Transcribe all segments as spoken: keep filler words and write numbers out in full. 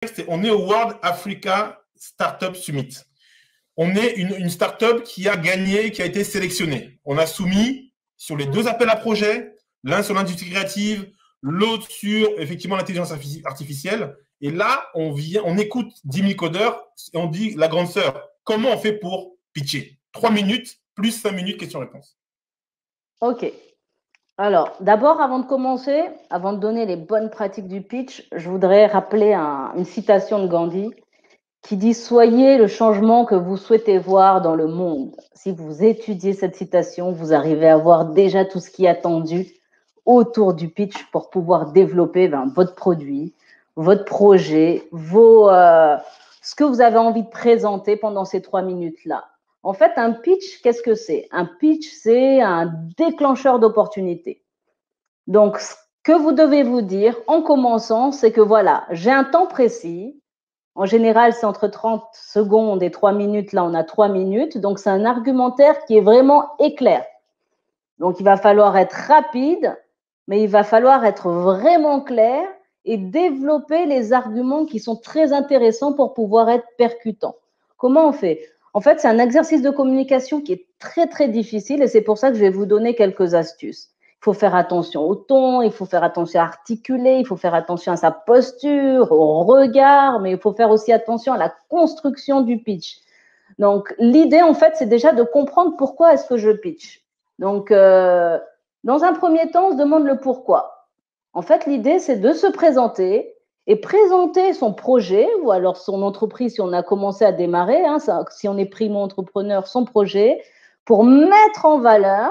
on est au World Africa Startup Summit. On est une, une startup qui a gagné, qui a été sélectionnée. On a soumis sur les deux appels à projets, l'un sur l'industrie créative, l'autre sur effectivement l'intelligence artificielle. Et là, on vient, on écoute dix mille codeurs et on dit la grande sœur, comment on fait pour pitcher? Trois minutes plus cinq minutes question-réponse. Ok. Alors, d'abord, avant de commencer, avant de donner les bonnes pratiques du pitch, je voudrais rappeler un, une citation de Gandhi qui dit « Soyez le changement que vous souhaitez voir dans le monde ». Si vous étudiez cette citation, vous arrivez à voir déjà tout ce qui est attendu autour du pitch pour pouvoir développer ben, votre produit, votre projet, vos, euh, ce que vous avez envie de présenter pendant ces trois minutes-là. En fait, un pitch, qu'est-ce que c'est? Un pitch, c'est un déclencheur d'opportunités. Donc, ce que vous devez vous dire en commençant, c'est que voilà, j'ai un temps précis. En général, c'est entre trente secondes et trois minutes. Là, on a trois minutes. Donc, c'est un argumentaire qui est vraiment éclair. Donc, il va falloir être rapide, mais il va falloir être vraiment clair et développer les arguments qui sont très intéressants pour pouvoir être percutants. Comment on fait? En fait, c'est un exercice de communication qui est très, très difficile et c'est pour ça que je vais vous donner quelques astuces. Il faut faire attention au ton, il faut faire attention à articuler, il faut faire attention à sa posture, au regard, mais il faut faire aussi attention à la construction du pitch. Donc, l'idée, en fait, c'est déjà de comprendre pourquoi est-ce que je pitch. Donc, euh, dans un premier temps, on se demande le pourquoi. En fait, l'idée, c'est de se présenter et présenter son projet ou alors son entreprise si on a commencé à démarrer, hein, ça, si on est primo-entrepreneur, son projet, pour mettre en valeur,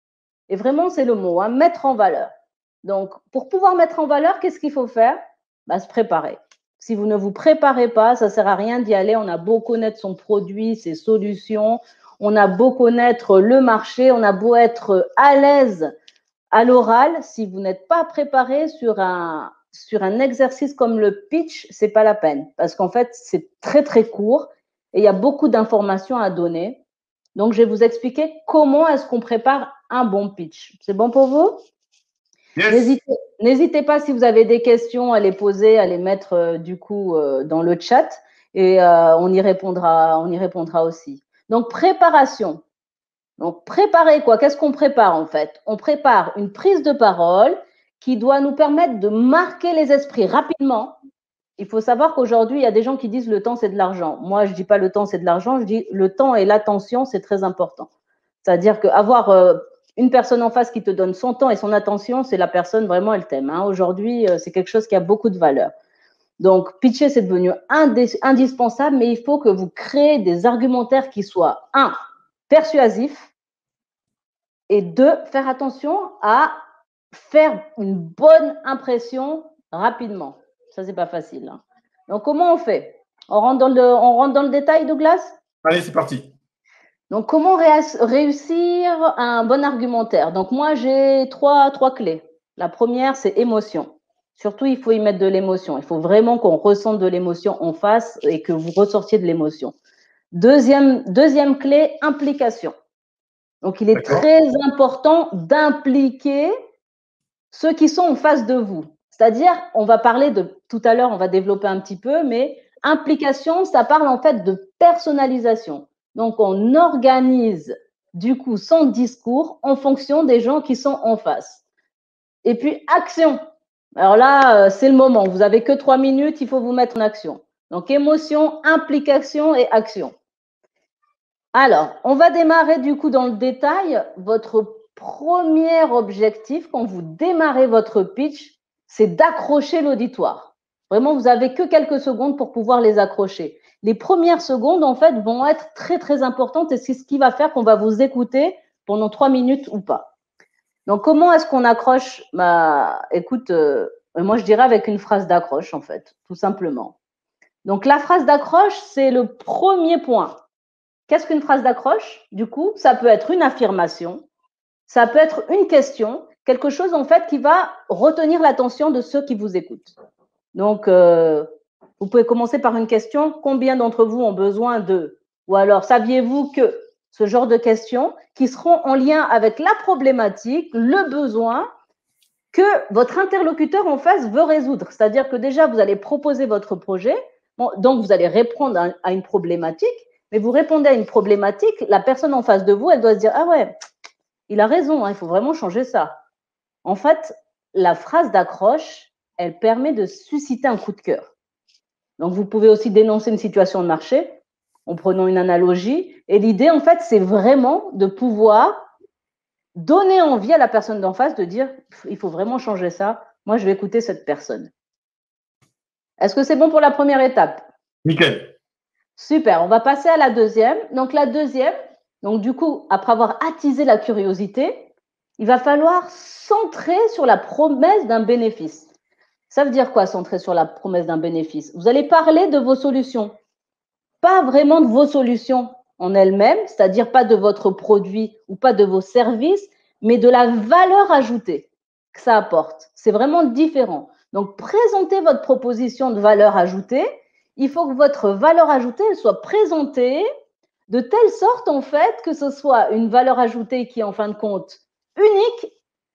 et vraiment c'est le mot, hein, mettre en valeur. Donc, pour pouvoir mettre en valeur, qu'est-ce qu'il faut faire? Bah, se préparer. Si vous ne vous préparez pas, ça ne sert à rien d'y aller. On a beau connaître son produit, ses solutions, on a beau connaître le marché, on a beau être à l'aise à l'oral, si vous n'êtes pas préparé sur un, sur un exercice comme le pitch, ce n'est pas la peine. Parce qu'en fait, c'est très, très court et il y a beaucoup d'informations à donner. Donc, je vais vous expliquer comment est-ce qu'on prépare un bon pitch. C'est bon pour vous? Yes. N'hésitez, n'hésitez pas, si vous avez des questions, à les poser, à les mettre euh, du coup euh, dans le chat et euh, on y répondra, on y répondra aussi. Donc, préparation. Donc, préparer quoi? Qu'est-ce qu'on prépare en fait? On prépare une prise de parole qui doit nous permettre de marquer les esprits rapidement. Il faut savoir qu'aujourd'hui, il y a des gens qui disent le temps, c'est de l'argent. Moi, je ne dis pas le temps, c'est de l'argent. Je dis le temps et l'attention, c'est très important. C'est-à-dire qu'avoir euh, une personne en face qui te donne son temps et son attention, c'est la personne, vraiment, elle t'aime. Hein. Aujourd'hui, euh, c'est quelque chose qui a beaucoup de valeur. Donc, pitcher, c'est devenu indispensable, mais il faut que vous créez des argumentaires qui soient, un, persuasif et deux, faire attention à faire une bonne impression rapidement. Ça, c'est pas facile. Hein. Donc, comment on fait? On rentre dans le, on rentre dans le détail, Douglas? Allez, c'est parti. Donc, comment réussir un bon argumentaire? Donc, moi, j'ai trois, trois clés. La première, c'est émotion. Surtout, il faut y mettre de l'émotion. Il faut vraiment qu'on ressente de l'émotion en face et que vous ressortiez de l'émotion. Deuxième, deuxième clé, implication. Donc, il est très important d'impliquer ceux qui sont en face de vous. C'est-à-dire, on va parler de, tout à l'heure, on va développer un petit peu, mais implication, ça parle en fait de personnalisation. Donc, on organise du coup son discours en fonction des gens qui sont en face. Et puis, action. Alors là, c'est le moment. Vous n'avez que trois minutes, il faut vous mettre en action. Donc, émotion, implication et action. Alors, on va démarrer du coup dans le détail. Votre premier objectif quand vous démarrez votre pitch, c'est d'accrocher l'auditoire. Vraiment, vous n'avez que quelques secondes pour pouvoir les accrocher. Les premières secondes, en fait, vont être très, très importantes et c'est ce qui va faire qu'on va vous écouter pendant trois minutes ou pas. Donc, comment est-ce qu'on accroche? Bah, écoute, euh, moi, je dirais avec une phrase d'accroche, en fait, tout simplement. Donc, la phrase d'accroche, c'est le premier point. Qu'est-ce qu'une phrase d'accroche? Du coup, ça peut être une affirmation, ça peut être une question, quelque chose en fait qui va retenir l'attention de ceux qui vous écoutent. Donc, euh, vous pouvez commencer par une question. Combien d'entre vous ont besoin de? Ou alors, saviez-vous que? Ce genre de questions qui seront en lien avec la problématique, le besoin que votre interlocuteur en face veut résoudre. C'est-à-dire que déjà, vous allez proposer votre projet, bon, donc vous allez répondre à, à une problématique, mais vous répondez à une problématique, la personne en face de vous, elle doit se dire « Ah ouais, il a raison, hein, il faut vraiment changer ça ». En fait, la phrase d'accroche, elle permet de susciter un coup de cœur. Donc, vous pouvez aussi dénoncer une situation de marché en prenant une analogie. Et l'idée, en fait, c'est vraiment de pouvoir donner envie à la personne d'en face de dire « Il faut vraiment changer ça. Moi, je vais écouter cette personne ». Est-ce que c'est bon pour la première étape? Nickel. Super, on va passer à la deuxième. Donc, la deuxième, donc du coup, après avoir attisé la curiosité, il va falloir centrer sur la promesse d'un bénéfice. Ça veut dire quoi, centrer sur la promesse d'un bénéfice? Vous allez parler de vos solutions, pas vraiment de vos solutions en elles-mêmes, c'est-à-dire pas de votre produit ou pas de vos services, mais de la valeur ajoutée que ça apporte. C'est vraiment différent. Donc, présentez votre proposition de valeur ajoutée. Il faut que votre valeur ajoutée elle soit présentée de telle sorte, en fait, que ce soit une valeur ajoutée qui est, en fin de compte, unique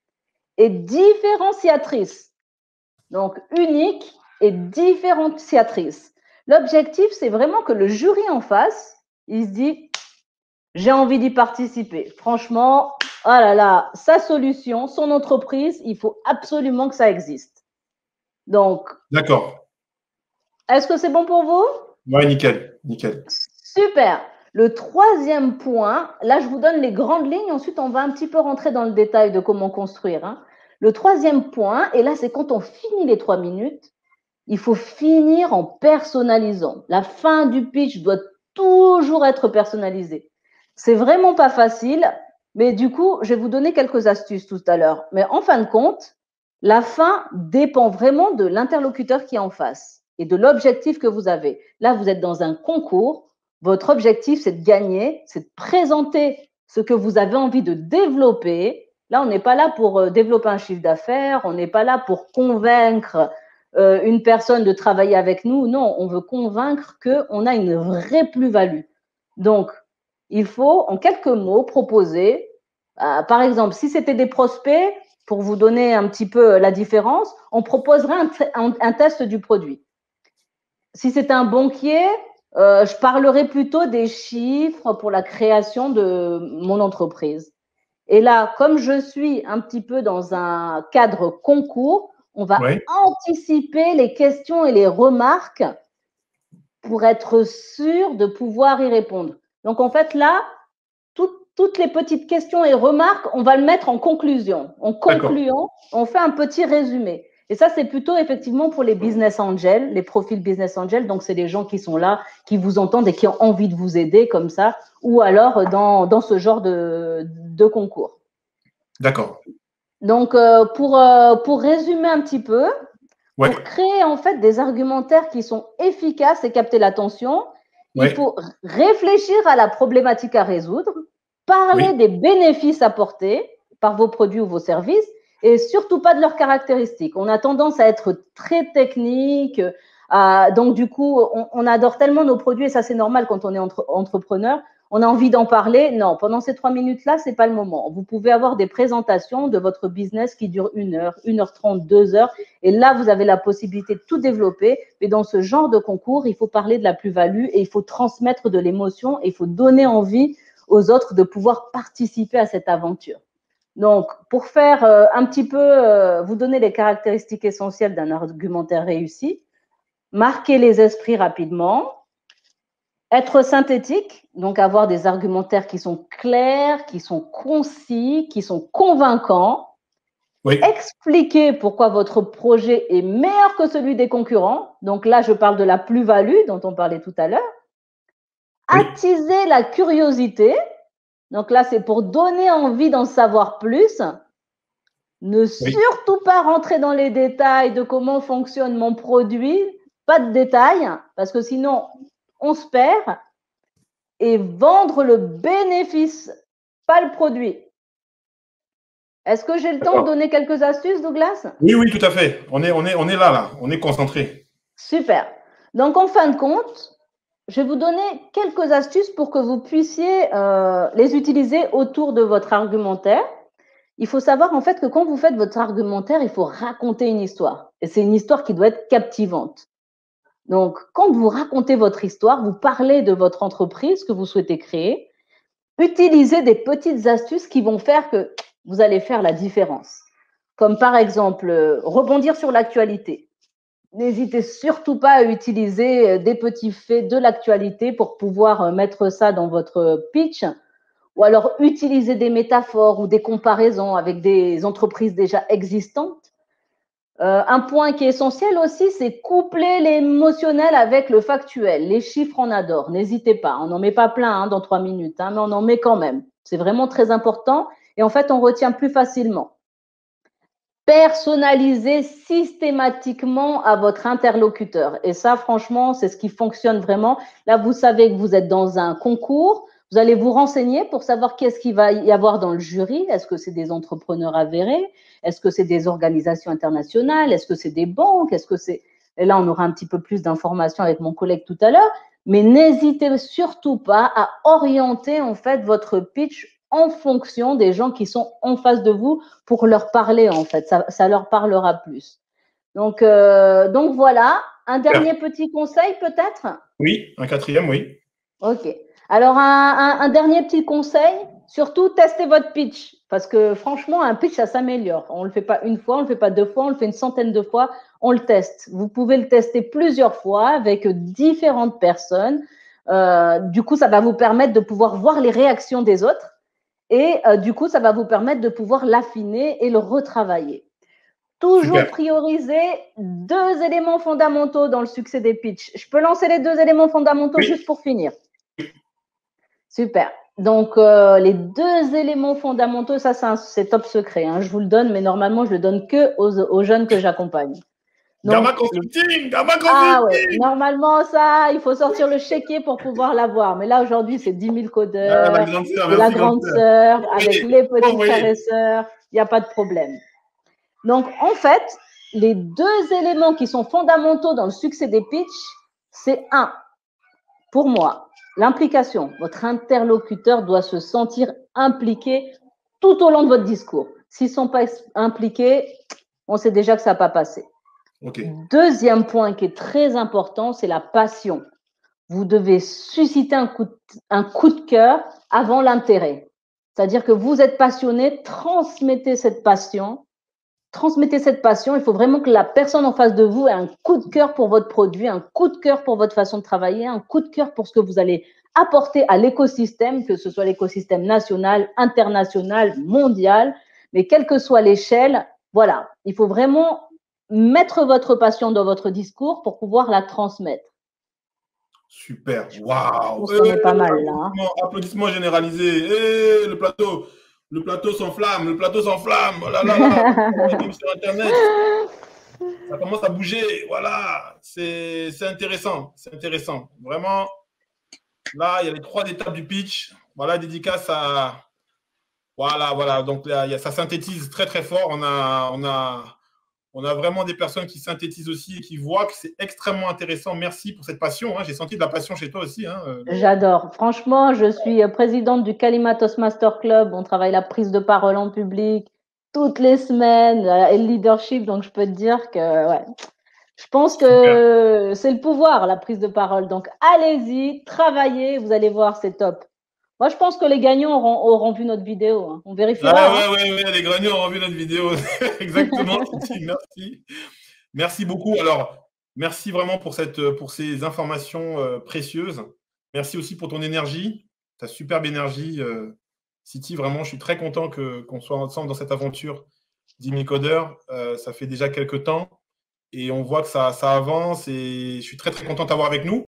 et différenciatrice. Donc, unique et différenciatrice. L'objectif, c'est vraiment que le jury en face, il se dit, j'ai envie d'y participer. Franchement, oh là là, sa solution, son entreprise, il faut absolument que ça existe. Donc, d'accord. Est-ce que c'est bon pour vous? Ouais, nickel, nickel. Super. Le troisième point, là, je vous donne les grandes lignes. Ensuite, on va un petit peu rentrer dans le détail de comment construire. Hein. Le troisième point, et là, c'est quand on finit les trois minutes, il faut finir en personnalisant. La fin du pitch doit toujours être personnalisée. C'est vraiment pas facile, mais du coup, je vais vous donner quelques astuces tout à l'heure. Mais en fin de compte, la fin dépend vraiment de l'interlocuteur qui est en face et de l'objectif que vous avez. Là, vous êtes dans un concours. Votre objectif, c'est de gagner, c'est de présenter ce que vous avez envie de développer. Là, on n'est pas là pour développer un chiffre d'affaires, on n'est pas là pour convaincre euh, une personne de travailler avec nous. Non, on veut convaincre qu'on a une vraie plus-value. Donc, il faut, en quelques mots, proposer, euh, par exemple, si c'était des prospects, pour vous donner un petit peu la différence, on proposerait un, un, un test du produit. Si c'est un banquier, euh, je parlerai plutôt des chiffres pour la création de mon entreprise. Et là, comme je suis un petit peu dans un cadre concours, on va ouais. anticiper les questions et les remarques pour être sûr de pouvoir y répondre. Donc, en fait, là, tout, toutes les petites questions et remarques, on va le mettre en conclusion. En concluant, on fait un petit résumé. Et ça, c'est plutôt effectivement pour les business angels, les profils business angels. Donc, c'est des gens qui sont là, qui vous entendent et qui ont envie de vous aider comme ça, ou alors dans, dans ce genre de, de concours. D'accord. Donc, euh, pour, euh, pour résumer un petit peu, ouais. pour créer en fait des argumentaires qui sont efficaces et capter l'attention, ouais. il faut réfléchir à la problématique à résoudre, parler oui. des bénéfices apportés par vos produits ou vos services, et surtout pas de leurs caractéristiques. On a tendance à être très technique, à, donc du coup, on, on adore tellement nos produits, et ça c'est normal quand on est entre, entrepreneur, on a envie d'en parler. Non, pendant ces trois minutes-là, c'est pas le moment. Vous pouvez avoir des présentations de votre business qui durent une heure, une heure trente, deux heures, et là, vous avez la possibilité de tout développer, mais dans ce genre de concours, il faut parler de la plus-value et il faut transmettre de l'émotion et il faut donner envie aux autres de pouvoir participer à cette aventure. Donc, pour faire euh, un petit peu, euh, vous donner les caractéristiques essentielles d'un argumentaire réussi, marquer les esprits rapidement, être synthétique, donc avoir des argumentaires qui sont clairs, qui sont concis, qui sont convaincants, oui. expliquer pourquoi votre projet est meilleur que celui des concurrents, donc là je parle de la plus-value dont on parlait tout à l'heure, oui. attiser la curiosité, donc là, c'est pour donner envie d'en savoir plus. Ne oui. surtout pas rentrer dans les détails de comment fonctionne mon produit. Pas de détails, parce que sinon, on se perd. Et vendre le bénéfice, pas le produit. Est-ce que j'ai le temps de donner quelques astuces, Douglas? Oui, oui, tout à fait. On est, on est, on est là, là. On est concentré. Super. Donc, en fin de compte, je vais vous donner quelques astuces pour que vous puissiez euh, les utiliser autour de votre argumentaire. il faut savoir en fait que quand vous faites votre argumentaire, il faut raconter une histoire. Et c'est une histoire qui doit être captivante. Donc, quand vous racontez votre histoire, vous parlez de votre entreprise que vous souhaitez créer, utilisez des petites astuces qui vont faire que vous allez faire la différence. Comme par exemple, euh, rebondir sur l'actualité. N'hésitez surtout pas à utiliser des petits faits de l'actualité pour pouvoir mettre ça dans votre pitch, ou alors utiliser des métaphores ou des comparaisons avec des entreprises déjà existantes. Euh, un point qui est essentiel aussi, c'est coupler l'émotionnel avec le factuel. Les chiffres, on adore. N'hésitez pas. On n'en met pas plein hein, dans trois minutes, hein, mais on en met quand même. C'est vraiment très important. Et en fait, on retient plus facilement. Personnalisez systématiquement à votre interlocuteur. Et ça, franchement, c'est ce qui fonctionne vraiment. Là, vous savez que vous êtes dans un concours. Vous allez vous renseigner pour savoir qu'est-ce qu'il va y avoir dans le jury. Est-ce que c'est des entrepreneurs avérés? Est-ce que c'est des organisations internationales? Est-ce que c'est des banques? Est-ce que c'est… Et là, on aura un petit peu plus d'informations avec mon collègue tout à l'heure. Mais n'hésitez surtout pas à orienter en fait votre pitch en fonction des gens qui sont en face de vous pour leur parler en fait. Ça, ça leur parlera plus. Donc, euh, donc voilà. Un dernier petit conseil peut-être? Oui, un quatrième, oui. Ok. Alors, un, un, un dernier petit conseil, surtout testez votre pitch. Parce que franchement, un pitch, ça s'améliore. On ne le fait pas une fois, on ne le fait pas deux fois, on le fait une centaine de fois, on le teste. Vous pouvez le tester plusieurs fois avec différentes personnes. Euh, du coup, ça va vous permettre de pouvoir voir les réactions des autres. Et euh, du coup, ça va vous permettre de pouvoir l'affiner et le retravailler. Toujours Super. Prioriser deux éléments fondamentaux dans le succès des pitchs. Je peux lancer les deux éléments fondamentaux oui. juste pour finir. Super. Donc, euh, les deux éléments fondamentaux, ça, c'est top secret. Hein. Je vous le donne, mais normalement, je le donne que aux, aux jeunes que j'accompagne. Gamma Consulting, Gamma Consulting. Ah ouais, normalement, ça, il faut sortir le chéquier pour pouvoir l'avoir. Mais là, aujourd'hui, c'est dix mille codeurs, ah, la grande sœur, la grande sœur, avec oui. les petits oh, frères oui. et sœurs, il n'y a pas de problème. Donc, en fait, les deux éléments qui sont fondamentaux dans le succès des pitchs, c'est un, pour moi, l'implication. Votre interlocuteur doit se sentir impliqué tout au long de votre discours. S'ils ne sont pas impliqués, on sait déjà que ça n'a pas passé. Okay. Deuxième point qui est très important, c'est la passion. Vous devez susciter un coup de, un coup de cœur avant l'intérêt. C'est-à-dire que vous êtes passionné, transmettez cette passion. Transmettez cette passion. Il faut vraiment que la personne en face de vous ait un coup de cœur pour votre produit, un coup de cœur pour votre façon de travailler, un coup de cœur pour ce que vous allez apporter à l'écosystème, que ce soit l'écosystème national, international, mondial, mais quelle que soit l'échelle, voilà. Il faut vraiment mettre votre passion dans votre discours pour pouvoir la transmettre. Super. Waouh. On est pas mal là. Hein. Applaudissements généralisés. Hey, le plateau. Le plateau s'enflamme, le plateau s'enflamme. Oh là là, même sur Internet. Ça commence à bouger. Voilà. C'est intéressant. C'est intéressant. Vraiment, là, il y a les trois étapes du pitch. Voilà, dédicace à… Voilà, voilà. Donc, là, il y a, ça synthétise très, très fort. On a, on a, on a vraiment des personnes qui synthétisent aussi et qui voient que c'est extrêmement intéressant. Merci pour cette passion. Hein. J'ai senti de la passion chez toi aussi. Hein. J'adore. Franchement, je suis présidente du Kalima Toastmaster Club. On travaille la prise de parole en public toutes les semaines et le leadership. Donc, je peux te dire que ouais, je pense que c'est le pouvoir, la prise de parole. Donc, allez-y, travaillez. Vous allez voir, c'est top. Moi, je pense que les gagnants auront, auront vu notre vidéo. Hein. On vérifiera. Ah, ouais, hein. ouais, ouais, les gagnants auront vu notre vidéo. Exactement. Merci. Merci beaucoup. Alors, merci vraiment pour, cette, pour ces informations euh, précieuses. Merci aussi pour ton énergie, ta superbe énergie. Euh, Siti, vraiment, je suis très content que, qu'on soit ensemble dans cette aventure dix mille codeurs. Euh, ça fait déjà quelques temps et on voit que ça, ça avance et je suis très, très content de t'avoir avec nous.